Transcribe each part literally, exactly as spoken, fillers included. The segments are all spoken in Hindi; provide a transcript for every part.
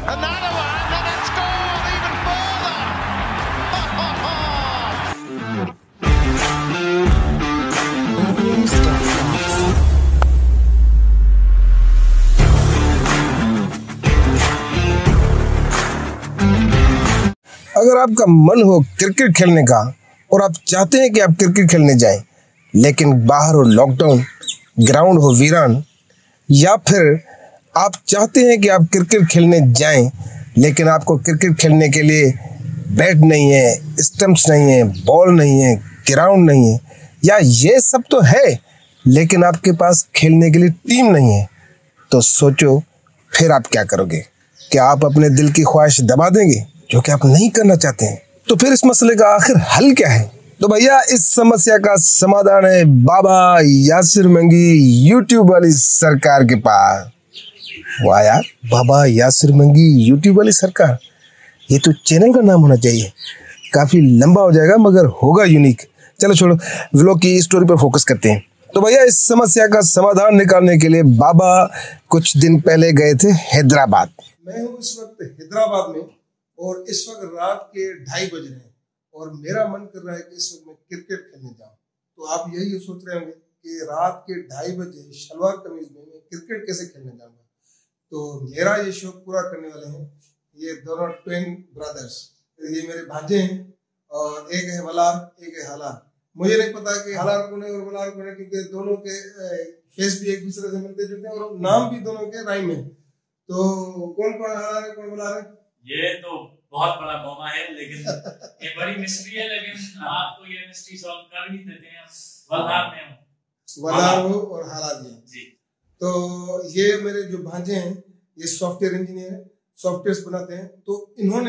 Another one, and it's gone even further. अगर आपका मन हो क्रिकेट खेलने का और आप चाहते हैं कि आप क्रिकेट खेलने जाएं, लेकिन बाहर हो लॉकडाउन, ग्राउंड हो वीरान, या फिर आप चाहते हैं कि आप क्रिकेट खेलने जाएं लेकिन आपको क्रिकेट खेलने के लिए बैट नहीं है, स्टंप्स नहीं है, बॉल नहीं है, ग्राउंड नहीं है, या ये सब तो है लेकिन आपके पास खेलने के लिए टीम नहीं है, तो सोचो फिर आप क्या करोगे? क्या आप अपने दिल की ख्वाहिश दबा देंगे जो कि आप नहीं करना चाहते हैं? तो फिर इस मसले का आखिर हल क्या है? तो भैया इस समस्या का समाधान है बाबा यासिर मंगी यूट्यूब वाली सरकार के पास। वाह यार, बाबा यासिर मंगी यूट्यूब वाली सरकार, ये तो चैनल का नाम होना चाहिए। काफ़ी लंबा हो जाएगा मगर होगा यूनिक। चलो छोड़ो, व्लॉग की स्टोरी पर फोकस करते हैं। तो भैया इस समस्या का समाधान निकालने के लिए बाबा कुछ दिन पहले गए थे हैदराबाद। मैं हूँ इस वक्त हैदराबाद में और इस वक्त रात के ढाई बज रहे हैं और मेरा मन कर रहा है कि इस वक्त मैं क्रिकेट खेलने जाऊँ। तो आप यही सोच रहे होंगे कि रात के ढाई बजे शलवार कमीज में मैं क्रिकेट कैसे खेलने जाऊँगा। तो मेरा ये शौक पूरा करने वाले हैं ये दोनों ट्विन ब्रदर्स। ये मेरे भांजे हैं और एक है वलार, एक है हालार। मुझे नहीं पता कि हालार कौन है और वलार कौन है, क्योंकि दोनों के फेस भी एक दूसरे से मिलते जुलते हैं और नाम भी दोनों के राइम है। तो कौन कौन हालार है, कौन वलार है? ये तो बहुत बड़ा मौका है, लेकिन ये बड़ी मिस्ट्री है, लेकिन आपको ये मिस्ट्री सॉल्व कर ही देते हैं। वलार में हूं, वलार हो और हालार जी। तो ये मेरे जो भांजे हैं ये सॉफ्टवेयर इंजीनियर है, सॉफ्टवेयर बनाते हैं। तो इन्होंने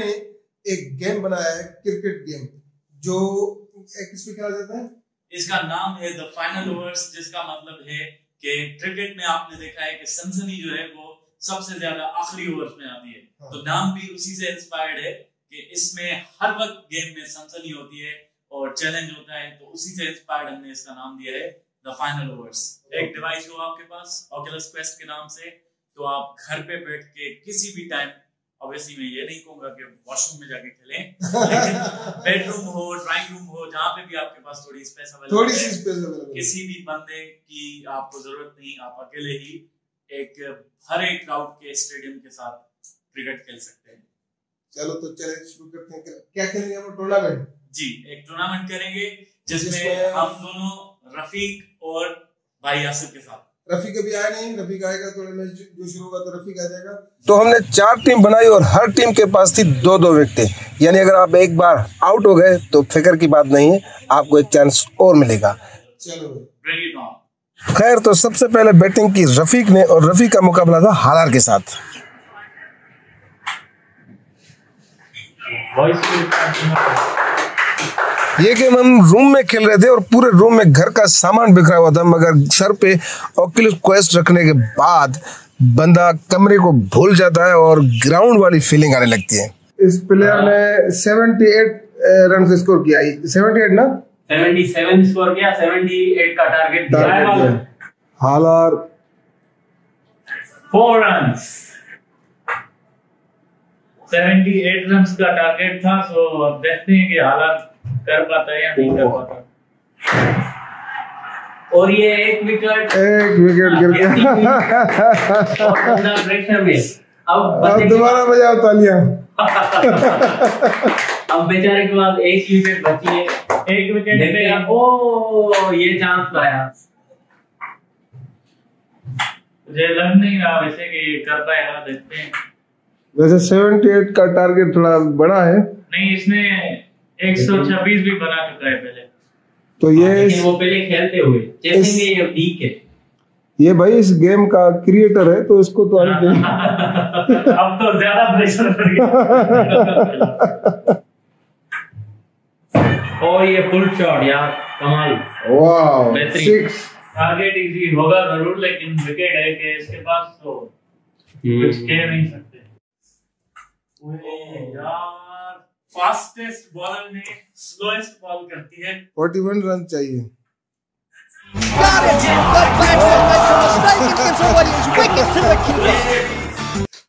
एक गेम बनाया है, क्रिकेट गेम, जो किस पे खेला जाता है? इसका नाम है द फाइनल ओवर्स, जिसका मतलब है कि क्रिकेट में आपने देखा है कि सनसनी जो है वो सबसे ज्यादा आखिरी ओवर्स में आती है। हाँ। तो नाम भी उसी से इंस्पायर्ड है कि इसमें हर वक्त गेम में सनसनी होती है और चैलेंज होता है, तो उसी से इंस्पायर्ड हमने इसका नाम दिया है द फाइनल ओवर्स। एक डिवाइस हो आपके पास ऑक्यूलस क्वेस्ट के नाम से, तो आप घर पे बैठ के किसी भी टाइम, ऑब्वियसली मैं ये नहीं कहूंगा कि वॉशरूम में जाके खेलें, लेकिन बेडरूम हो, ड्राइंग रूम हो, जहाँ पे भी आपके पास थोड़ी स्पेस अवेलेबल थोड़ी सी स्पेस अवेलेबल, किसी भी बंदे की आपको जरूरत नहीं, आप अकेले ही एक हर एक क्राउड के स्टेडियम के साथ क्रिकेट खेल सकते हैं। चलो तो चैलेंज शुरू करते हैं। क्या खेलेंगे हम? टूर्नामेंट जी, एक टूर्नामेंट करेंगे जिसमें हम दोनों रफीक और भाई यासिर के साथ। रफीक अभी आया नहीं, रफीक आएगा तो मैच जो शुरू होगा तो रफीक आ जाएगा। तो हमने चार टीम बनाई और हर टीम के पास थी दो दो व्यक्ति, यानी अगर आप एक बार आउट हो गए तो फिक्र की बात नहीं है, आपको एक चांस और मिलेगा। चलो ब्रिंग इट ऑन। खैर, तो सबसे पहले बैटिंग की रफीक ने और रफीक का मुकाबला था हालार के साथ। ये गेम हम रूम में खेल रहे थे और पूरे रूम में घर का सामान बिखरा हुआ था, मगर सर पे ऑक्यूलस क्वेस्ट रखने के बाद बंदा कमरे को भूल जाता है और ग्राउंड वाली फीलिंग आने लगती है। इस प्लेयर ने अठहत्तर रन स्कोर किया। अठहत्तर ना सतहत्तर स्कोर किया, अठहत्तर का टारगेट दिया। हालार फोर रन्स, अठहत्तर रन्स का टारगेट था। सो अब देखते हैं कि हालार कर पाता है या नहीं कर पाता। और ये एक विकेट एक विकेट गिर गया प्रेशर में। अब अब दोबारा बजाओ तालियां। अब बेचारे के पास एक विकेट बची है, एक विकेट पे ओ ये चांस आया। मुझे लग नहीं रहा वैसे कि ये कर पाएगा, देखते हैं। वैसे अठहत्तर का टारगेट थोड़ा बड़ा है। नहीं, इसने एक सौ छब्बीस भी बना चुका है पहले। तो ये लेकिन वो पहले खेलते हुए जैसे में ये ठीक है। ये भाई इस गेम का क्रिएटर है तो इसको तो आने दे। अब तो ज्यादा प्रेशर बढ़ गया। और ये फुल शॉट यार, कमाल। वाह, सिक्स। टारगेट इजी होगा जरूर, लेकिन विकेट है कि इसके पास, तो कुछ कह नहीं सकते। यार फास्टेस्ट बॉलर ने स्लोएस्ट बॉल करती है। इकतालीस रन चाहिए।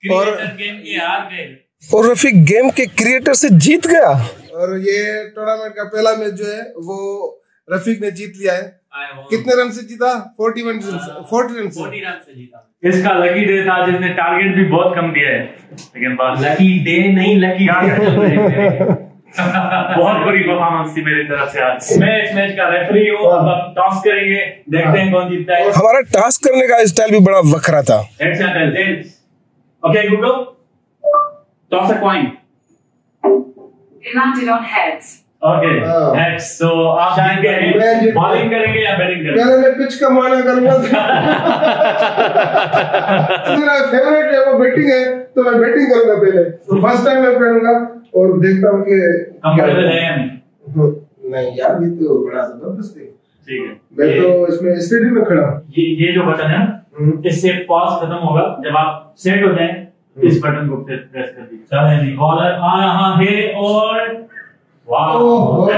और गेम के हार गए और रफीक गेम के क्रिएटर से जीत गया। और ये टूर्नामेंट का पहला मैच जो है वो रफीक ने जीत लिया है। कितने रन से जीता? इकतालीस रन से चालीस रन से चालीस रन से जीता। इसका लकी डे था जिसने टारगेट भी बहुत कम दिया है, लेकिन बात लकी डे नहीं लकी बहुत बुरी परफॉर्मेंस थी मेरी तरफ से आज। मैं इस मैच का रेफरी हूँ, अब हम टॉस करेंगे, देखते हैं कौन जीतता है। हमारा टास्क करने का स्टाइल भी बड़ा वखरा था। हेड्स या tails? Okay Google, toss a coin. It landed on heads. Okay heads. So आप जीतेंगे, बॉलिंग करेंगे या बैटिंग करेंगे? पहले मैं पिच का माना करूंगा। मेरा फेवरेट है वो बैटिंग है, तो मैं बैटिंग करूंगा पहले। तो फर्स्ट टाइम मैं करूंगा और देखता हूँ कि कंफर्टेबल है या नहीं? नहीं यार, ये तो बड़ा जबरदस्त है। ठीक है, मैं तो इसमें स्टेडियम में खड़ा हूँ। ये ये जो बटन है ना, इससे पॉज खत्म होगा। जब आप सेट हो जाएं इस बटन को प्रेस कर दीजिए। चलें जी, बॉलर आ रहा है और वाह,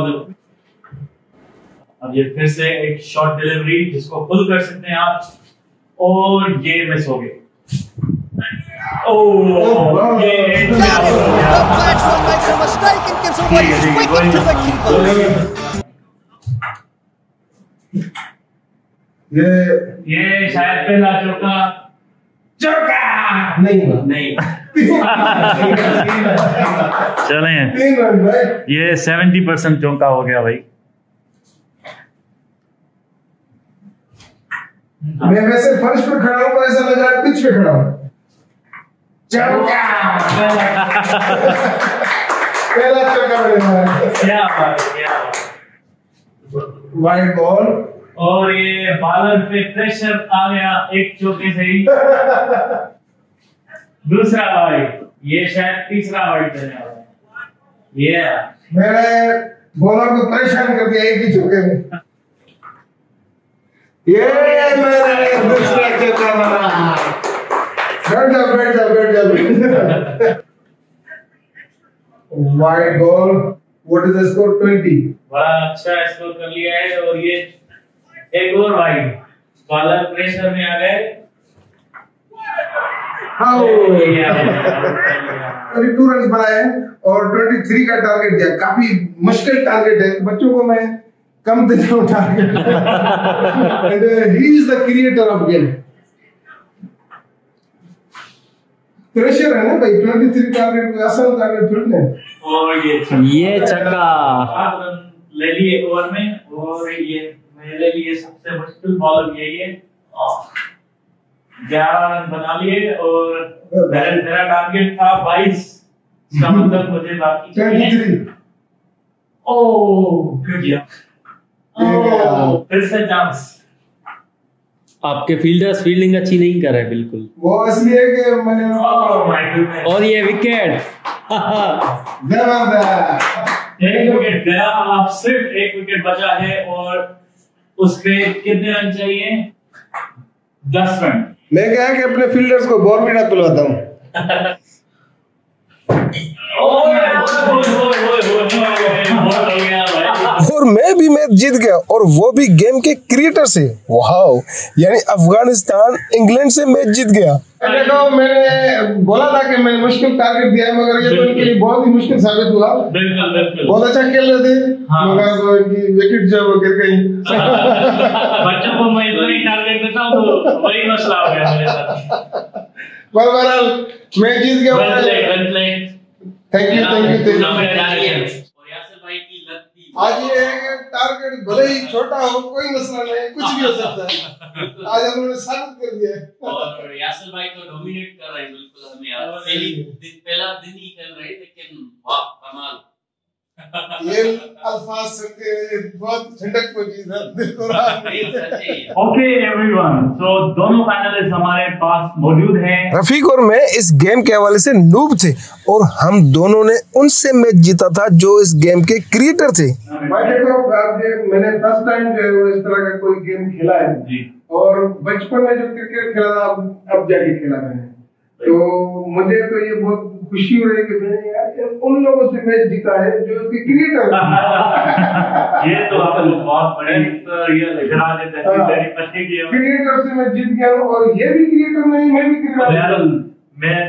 अब ये फिर से एक शॉर्ट डिलीवरी जिसको पुल कर सकते हैं आप, और ये मिस हो गए। ओह, ये ये ये शायद पहला चौका चौका नहीं नहीं चले तीन रन भाई। ये सत्तर परसेंट चौका हो गया भाई। मैं वैसे फर्श पे खड़ा हूँ, ऐसा लग रहा है पिच पे खड़ा हूँ। चौका पहला चौका मेरा। क्या बात है, क्या बात। वाइड बॉल और ये बॉलर पे प्रेशर आ गया एक चौके से ही। दूसरा वाइड, ये शायद तीसरा वाइड करने वाला है। ये मैंने बॉलर को परेशान कर दिया एक ही चौके में। ये मैंने दूसरा चौका मारा। बैठ जाओ बैठ जाओ बैठ जाओ। Wide ball, what is the score? बीस। बड़ा अच्छा स्कोर कर लिया है। और ये एक और वाइड, बॉलर प्रेशर में आ गए। अभी टू रन बनाए और तेईस का टारगेट दिया। काफी मुश्किल टारगेट है, बच्चों को मैं कम देता हूँ target. He is the creator of game. Pressure है ना भाई, तेईस टारगेट कोई आसान टारगेट थोड़ी है। और ये ये छक्का आठ रन ले लिए ओवर में, और ये मेरे लिए सबसे मुश्किल बॉलर यही है। ग्यारह रन बना लिए और मेरा मेरा टारगेट था बाईस। इसका मतलब मुझे बाकी तेईस। ओह गुड या ओह फिर से चांस। आपके फील्डर्स फील्डिंग अच्छी नहीं कर रहे बिल्कुल। वो इसलिए कि मैंने ओह माय गॉडनेस। और ये विकेट जबरदस्त। एक विकेट गया, आप सिर्फ एक विकेट बचा है और उसके कितने रन चाहिए? दस रन। मैं क्या है कि अपने फील्डर्स को बॉर्नविटा पिलवाता हूँ। और मैं भी मैच जीत गया, और वो भी गेम के क्रिएटर से। वाओ, यानी अफगानिस्तान इंग्लैंड से मैच जीत गया। देखो, मैंने बोला था कि मैंने मुश्किल टारगेट दिया है, मगर ये तो इनके लिए बहुत ही मुश्किल साबित हुआ। बिल्कुल बिल्कुल, बहुत अच्छा खेल रहे थे, मगर तो इनकी विकेट जो वो गिर गई। बच्चों को मैं इतना ही टारगेट देता हूँ तो वही मसला हो गया मेरे साथ। बहरहाल मैं जीत गया। Well played, well played. Thank you thank you thank you. और यासिर भाई की लगती आज ये है कि टारगेट भले ही छोटा हो, कोई मसला नहीं, कुछ भी हो सकता है। आज हम लोगों ने साबित कर दिया है। और यासिर भाई तो डोमिनेट कर रहे हैं बिल्कुल हमें यार। पहली दिन पहला दिन ही खेल रहे, लेकिन वाह कमाल। ये अल्फाज सुन के बहुत ठंडक पहुंची ना दिल को राहत मिली। ओके एवरीवन, सो दोनों पैनलिस्ट हमारे पास मौजूद हैं। रफीक और मैं इस गेम के हवाले से नूब थे, और हम दोनों ने उनसे मैच जीता था जो इस गेम के क्रिएटर थे। भाई देखो, मैंने फर्स्ट टाइम जो है वो इस तरह का कोई गेम खेला है जी। और बचपन में जो क्रिकेट खेला था, अब जाके खेला मैंने, तो मुझे तो ये बहुत खुशी हो रही है कि मैंने यार उन लोगों से मैच जीता है जो इसके क्रिएटर हैं। ये तो आपको बहुत बड़े रियल इकरा देते हैं मेरी पत्नी की। क्रिएटर से मैं जीत गया हूँ, और ये भी क्रिएटर नहीं, मैं भी क्रिएटर। मैं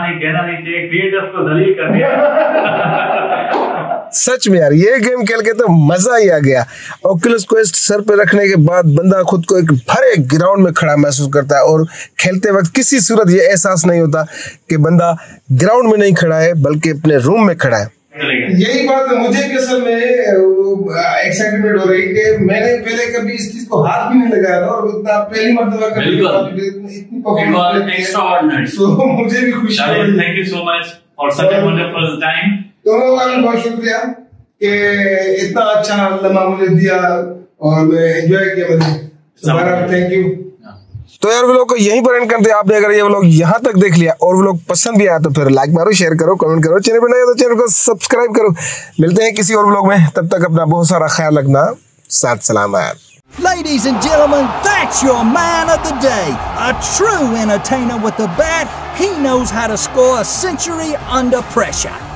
नहीं, कहना नहीं चाहिए, क्रिएटर्स को दलील कर दिया। सच में यार ये गेम खेल के तो मजा ही आ गया। ओculus क्वेस्ट सर पे रखने के बाद बंदा खुद को एक भरे ग्राउंड में खड़ा महसूस करता है और खेलते वक्त किसी सूरत ये एहसास नहीं होता कि बंदा ग्राउंड में नहीं खड़ा है बल्कि अपने रूम में खड़ा है। यही बात मुझे भी असल में एक्साइटमेंट हो रही है कि मैंने पहले कभी इस चीज को हाथ भी नहीं लगाया था और इतना पहली मर्तबा इतनी परफॉर्मेंस, सो मुझे भी खुशी है। Thank you so much for such a wonderful time. दोनों का भी बहुत शुक्रिया कि इतना अच्छा लम्हा मुझे दिया और मैं एंजॉय किया। मुझे थैंक यू। तो यार व्लॉग को यहीं पर एंड करते हैं। आपने अगर ये व्लॉग यहाँ तक देख लिया और व्लॉग पसंद भी आया तो फिर लाइक मारो, शेयर करो, कमेंट करो, चैनल पर नए हो तो चैनल को सब्सक्राइब करो। मिलते हैं किसी और व्लॉग में, तब तक अपना बहुत सारा ख्याल रखना। साथ सलामत। Ladies and gentlemen, that's your man of the day. A true entertainer with the bat. He knows how to score a century under pressure.